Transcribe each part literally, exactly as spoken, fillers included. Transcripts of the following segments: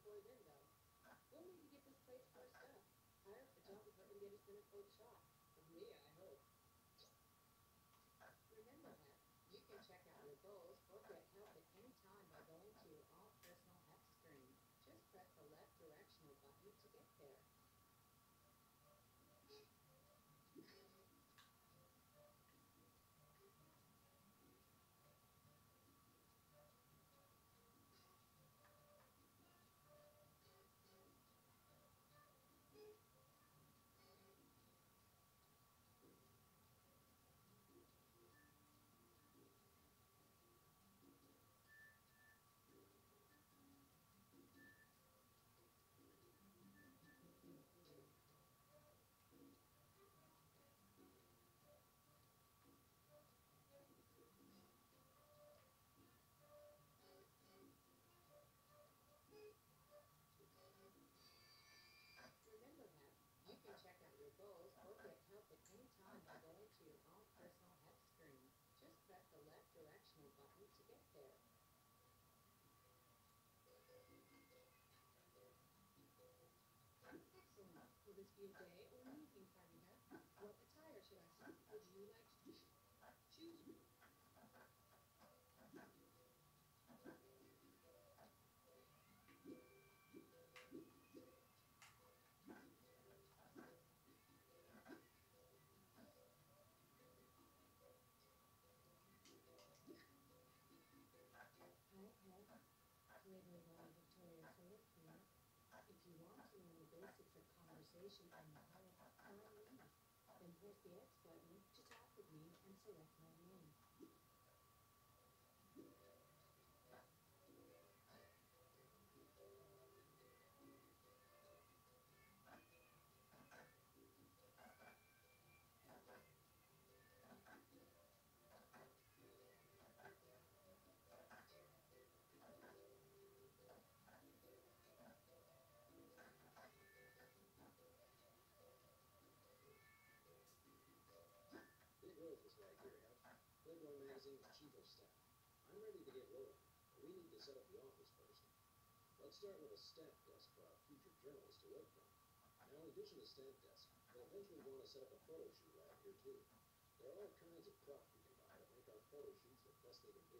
toy window. We'll need to get this place spruced up, hire a photographer, and get a centerfold shot. Yeah, I hope. Remember that you can check out your goals or get help at any time by going to your All Personal X screen. Just press the left directional button to get there. Remember that you can check out your goals or get help at any time by going to your All Personal X screen. Just press the left directional button to get there. Excellent. Will this be a day or an evening party, huh? What attire should I see? Would you like to choose? Hi, Pet. Flavor Love Victoria Philip here. If you want to learn the basics of conversation and dialogue, climb me. Then press the X button to talk with me and select my name. Big Wolf is right here, Hep. Playboy Magazine's chief of staff. I'm ready to get rolling, but we need to set up the office first. Let's start with a staff desk for our future journalists to work from. Now, in addition to staff desk, we'll eventually want to set up a photo shoot lab here, too. There are all kinds of prop we can buy to make our photo shoots the best they can be.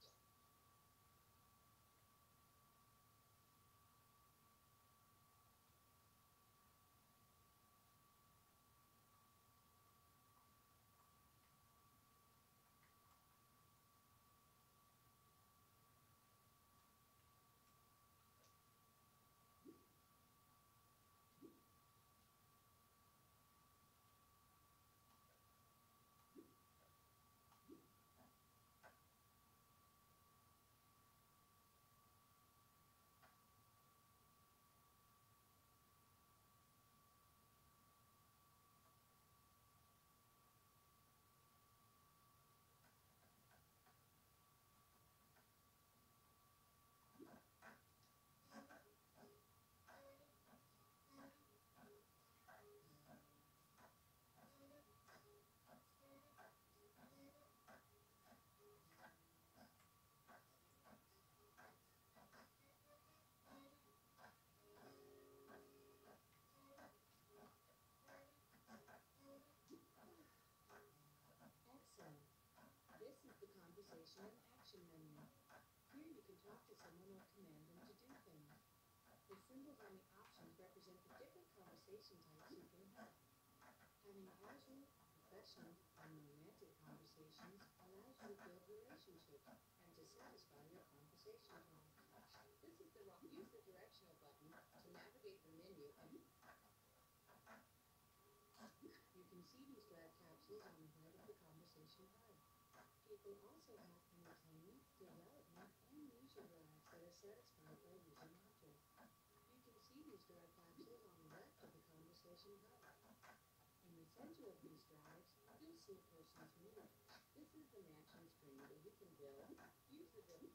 Excellent. This is the conversation and action menu. Here you can talk to someone or command them to do things. The symbols on the options represent the different conversation types you can have. Having casual, professional, and romantic conversations allows you to build relationships and to satisfy your conversation goals. This is the use the directional button to navigate the menu and you can see these drive capsules on the right of the conversation hub. People also have entertainment, development, and leisure drives that are satisfied by using objects. You can see these drive capsules on the left of the conversation hub. In the center of these drives, you'll see a person's mood. This is the matching screen where you can build, use the build.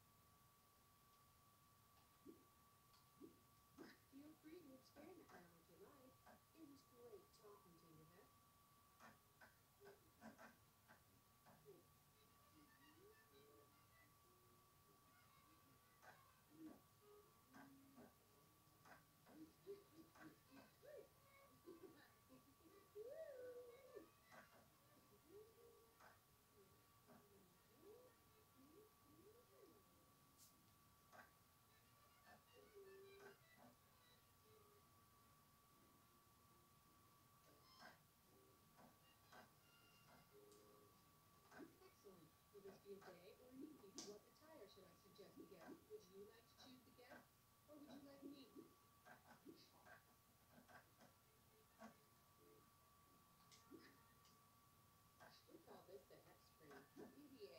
Feel free to experiment now if you like. It was great talking to you, Beth. be a day or an evening? What attire should I suggest the guest? Would you like to choose the guest, or would you like me? We call this the F spring. U V A.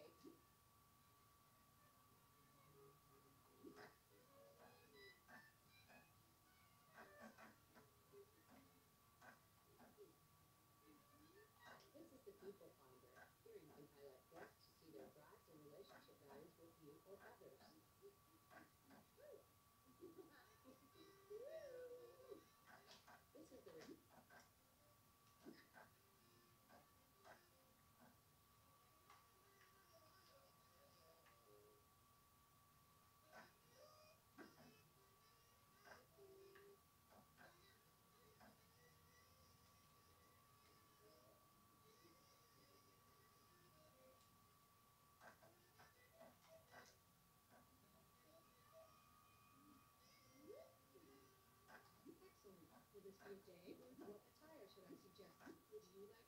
This is the People Finder. Here you can highlight guests to see their drives and relationship values with you or others. This is the re- Excellent. Will this be a day, or what attire should I suggest? Would you like